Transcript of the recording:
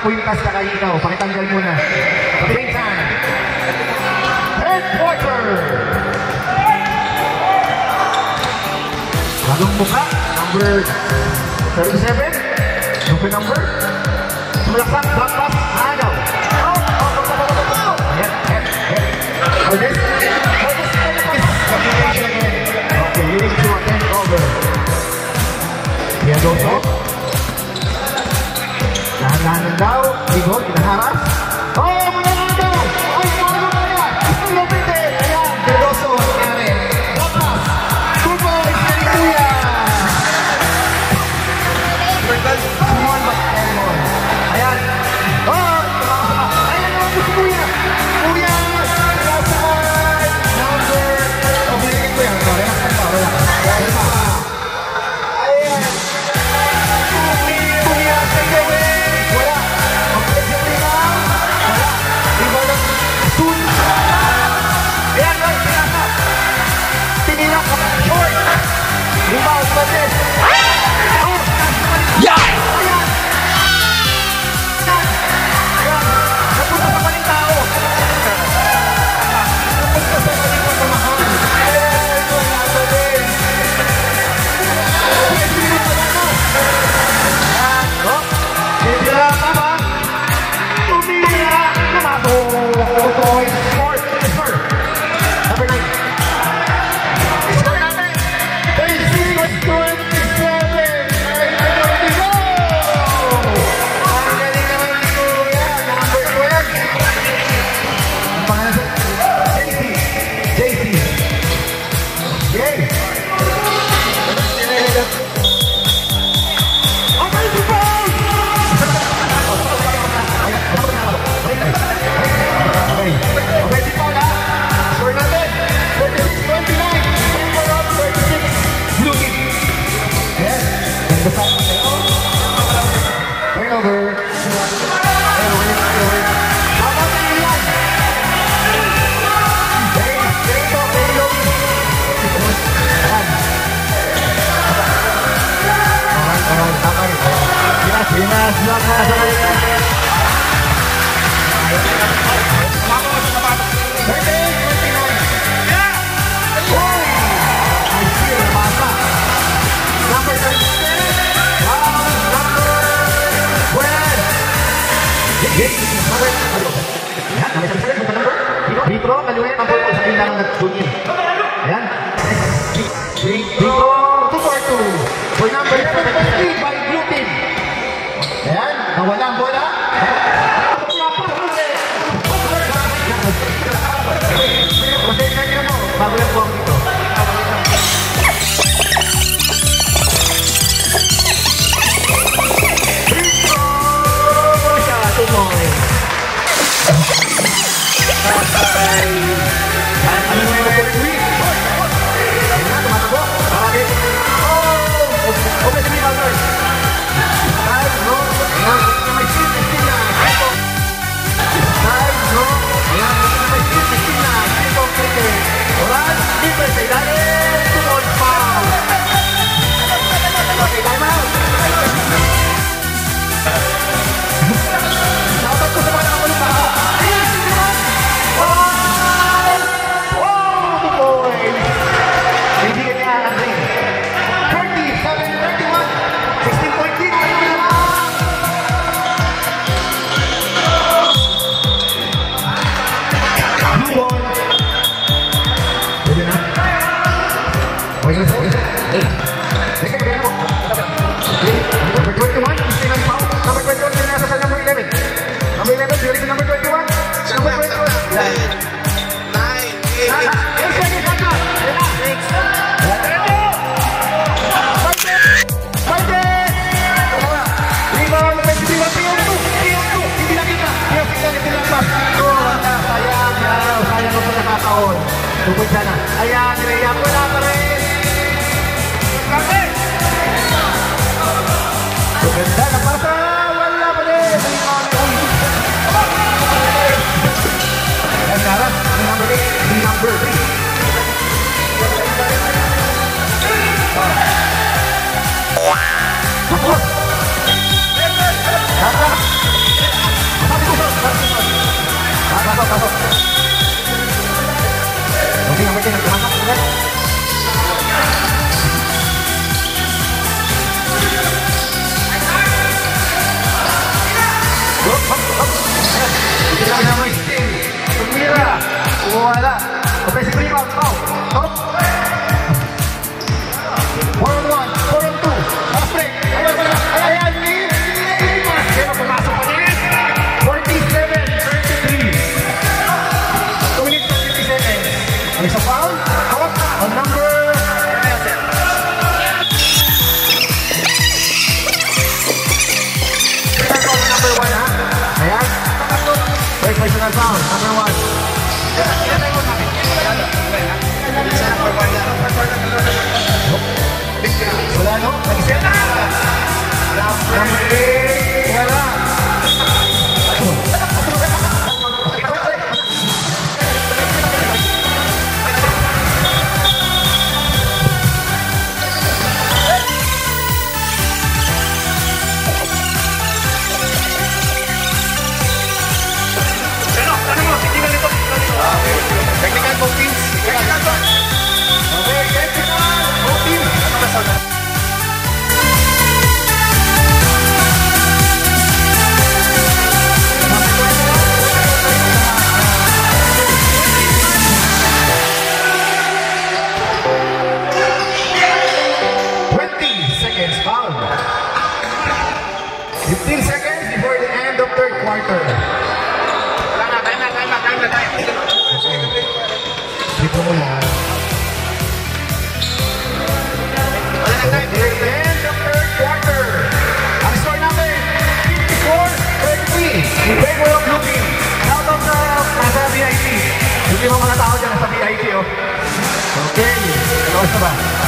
Quintas na kayo ikaw. Pakitanggal muna. Game time. Third quarter. Bagong mukha. Number 37. Super number. Sulaksak. Back pass. Agaw. For this combination again. Okay, leading to a 10 over. Here goes up. Dahan-dahan daw. Ligo, inaharas. Oh, muna lang daw. Ay, ano ba yan? Isang lupit eh. Ayan, Verdoso, nangyari. Lapas. Good boy, Kuya. Simon McElmon. Ayan. Oh, ayan naman po si Kuya. Kuya. Vitro, kaliwayan ang purple sa pinang nag-tune-in. Ayan. Vitro, 2-4-2. For number 73 by Blue Team. Ayan, nawala ang bola. Pasensya niyo mo, bago yung buwang ito. Vitro! Siya, tumoy. Ano yung number 3? ano? Nag-set na. Number 8. Wala. Technical po, Pins. Technical po. Okay, technical. Okay. Ano ba sa 15 seconds before the end of third quarter. Time na. Dito mo na. Wala na time. The end of third quarter. Ang score natin, 54-33. In favor of Blue Team. Shout out sa nasa VIP. Yung mga tao dyan nasa VIP, oh. Okay. Close na ba?